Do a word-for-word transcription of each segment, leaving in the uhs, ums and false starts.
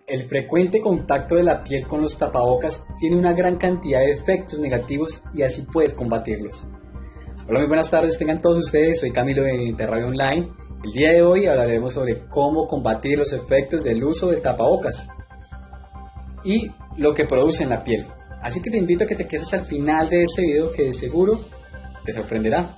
el frecuente contacto de la piel con los tapabocas tiene una gran cantidad de efectos negativos y así puedes combatirlos. Hola, muy buenas tardes, tengan todos ustedes, soy Camilo de Interradio Online. El día de hoy hablaremos sobre cómo combatir los efectos del uso de tapabocas y lo que produce en la piel. Así que te invito a que te quedes hasta el final de este video, que de seguro te sorprenderá.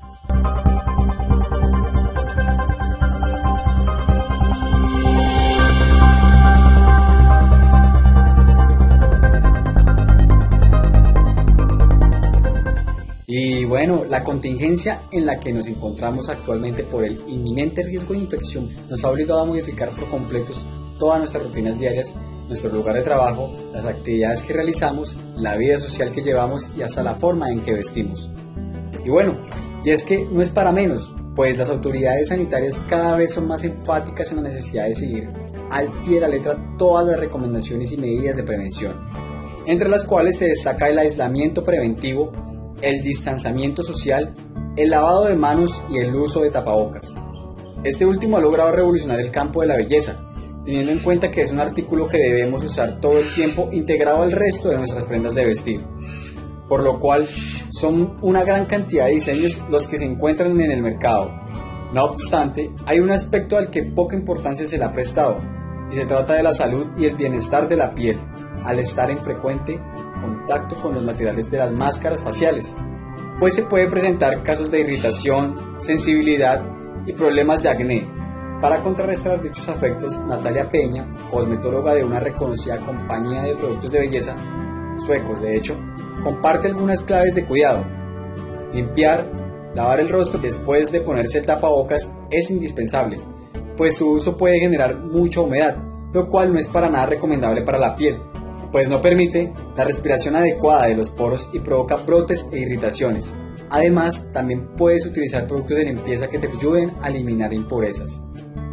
Y bueno, la contingencia en la que nos encontramos actualmente por el inminente riesgo de infección nos ha obligado a modificar por completo todas nuestras rutinas diarias, nuestro lugar de trabajo, las actividades que realizamos, la vida social que llevamos y hasta la forma en que vestimos. Y bueno, y es que no es para menos, pues las autoridades sanitarias cada vez son más enfáticas en la necesidad de seguir al pie de la letra todas las recomendaciones y medidas de prevención, entre las cuales se destaca el aislamiento preventivo, el distanciamiento social, el lavado de manos y el uso de tapabocas. Este último ha logrado revolucionar el campo de la belleza, teniendo en cuenta que es un artículo que debemos usar todo el tiempo integrado al resto de nuestras prendas de vestir, por lo cual son una gran cantidad de diseños los que se encuentran en el mercado. No obstante, hay un aspecto al que poca importancia se le ha prestado, y se trata de la salud y el bienestar de la piel, al estar en frecuente contacto con los materiales de las máscaras faciales, pues se puede presentar casos de irritación, sensibilidad y problemas de acné. Para contrarrestar dichos efectos, Natalia Peña, cosmetóloga de una reconocida compañía de productos de belleza, suecos de hecho, comparte algunas claves de cuidado. Limpiar, lavar el rostro después de ponerse el tapabocas es indispensable, pues su uso puede generar mucha humedad, lo cual no es para nada recomendable para la piel, pues no permite la respiración adecuada de los poros y provoca brotes e irritaciones. Además, también puedes utilizar productos de limpieza que te ayuden a eliminar impurezas.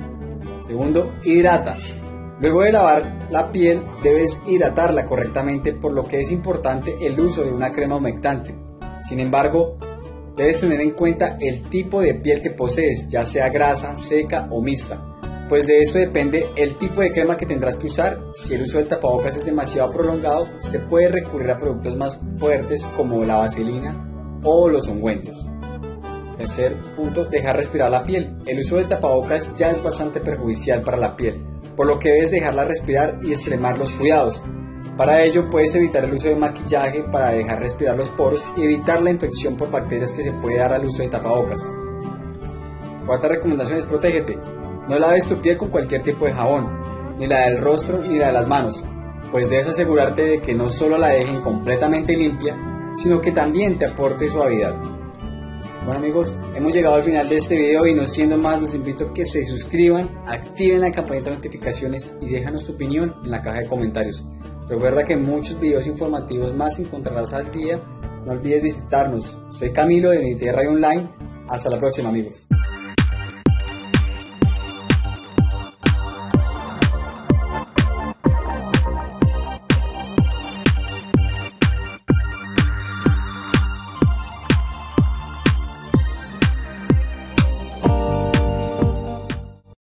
Segundo, hidrata. Luego de lavar la piel, debes hidratarla correctamente, por lo que es importante el uso de una crema humectante. Sin embargo, debes tener en cuenta el tipo de piel que posees, ya sea grasa, seca o mixta, pues de eso depende el tipo de crema que tendrás que usar. Si el uso del tapabocas es demasiado prolongado, se puede recurrir a productos más fuertes como la vaselina o los ungüentos. Tercer punto, dejar respirar la piel. El uso del tapabocas ya es bastante perjudicial para la piel, por lo que debes dejarla respirar y extremar los cuidados. Para ello puedes evitar el uso de maquillaje para dejar respirar los poros y evitar la infección por bacterias que se puede dar al uso de tapabocas. Cuarta recomendación es protégete. No laves tu piel con cualquier tipo de jabón, ni la del rostro ni la de las manos, pues debes asegurarte de que no solo la dejen completamente limpia, sino que también te aporte suavidad. Bueno amigos, hemos llegado al final de este video y no siendo más, los invito a que se suscriban, activen la campanita de notificaciones y déjanos tu opinión en la caja de comentarios. Recuerda que muchos videos informativos más encontrarás al día. No olvides visitarnos. Soy Camilo de Interradio Online. Hasta la próxima amigos.